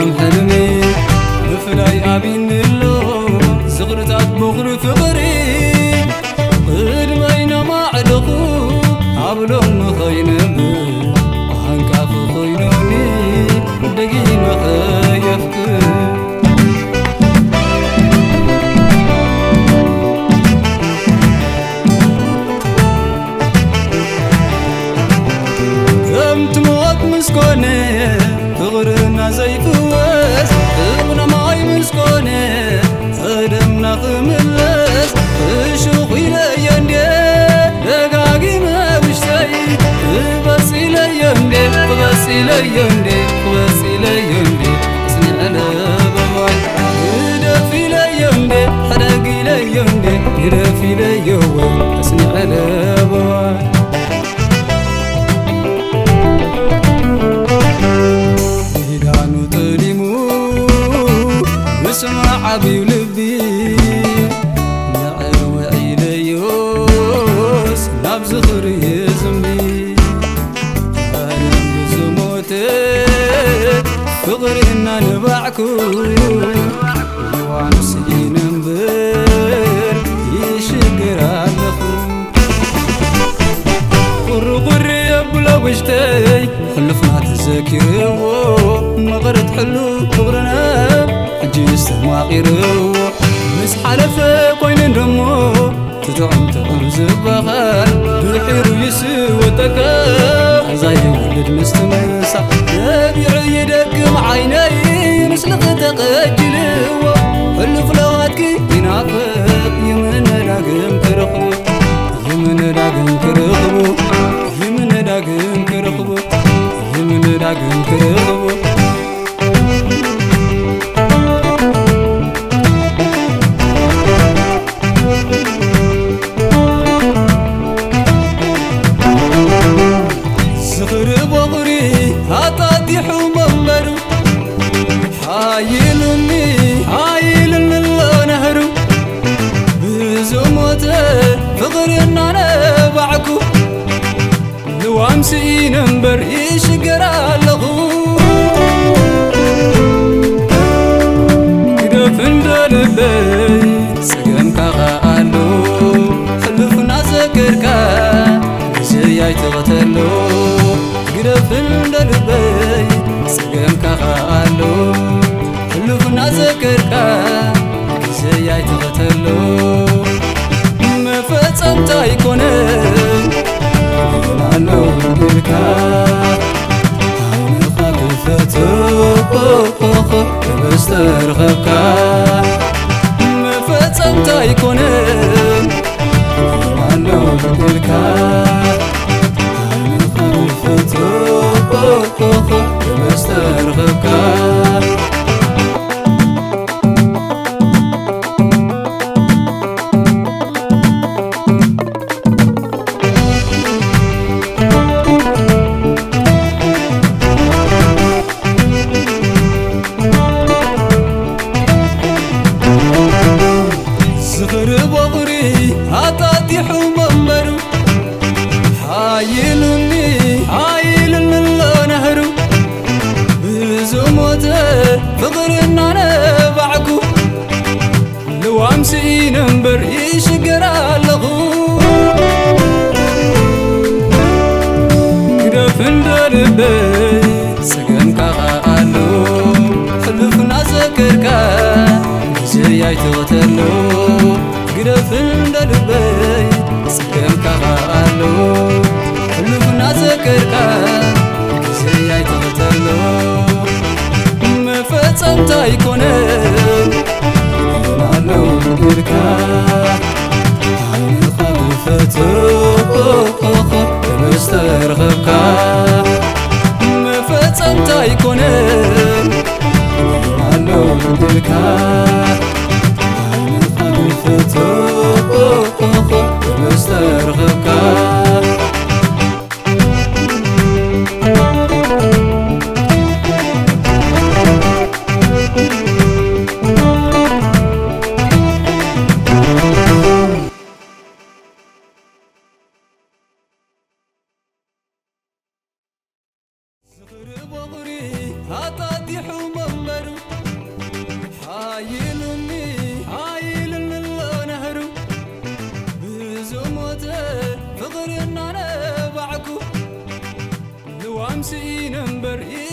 حلم حلمي بفلاي أبين اللو زغرتات بغر فقري قدمينا ما عدخو عبلهم مخينمي وحنكاف خينوني دقي مخيفك مسكوني فغرنا زي فواس ابنا ماي مسكوني خدمنا خملس شوخ إلي يندي دقاقي ما وشتاي بس إلي يندي بس إلي يندي بس إلي يندي اسني على بواي يدف إلي يندي حرق إلي يندي يدف إلي يوم اسني على بواي اسمع عبي ولبي نعر وعيليوس نبز خري زمبي أنا بزموتي فغرنا نبعكو وعنسي ننبر يشقر عالخو قري يبلا وشتي خلفنا تذاكرو مغرد حلو فغرنا جيست ماقيرو مس حلفة كوين دمو تدعم تغمز بخال بحير يسوتك زي ولد مستمسح نبيع يدك معيني مسلق تقجلو حلف لواتك ينافق يمن داقم كرخبو يمن داقم كرخبو يمن داقم كرخبو يمن داقم كرخبو هايلني الله نهرو بزموته فقرنا نبعكو لو أمسي نمبر يشقر اللغو كده فندل البيت سقم كغالو خلفنا ذكركا زي تغتلو كده فندل البيت سقم كغالو خلفنا ذكركا زي تغتلو ما فصمت يكونن نالو بالكا عينك فتو بسترخبكا ما فصمت يكونن نالو بالكا عينك فتو بسترخبكا هايلني الله نهرو بزموته فقرنا نبعكو لو أمسي نمبر يشقر اللغو كده فندل البيت سقم كغالو خلفنا ذكركا زي تغتلو كده فندل البيت سقم كغالو خلفنا ذكركا زي تغتلو ما فصمت يكونن نالو ذكركا عينك فتو بسترخبكا ما فصمت يكونن نالو ذكركا عينك فتو بسترخبكا يمسئ نمبر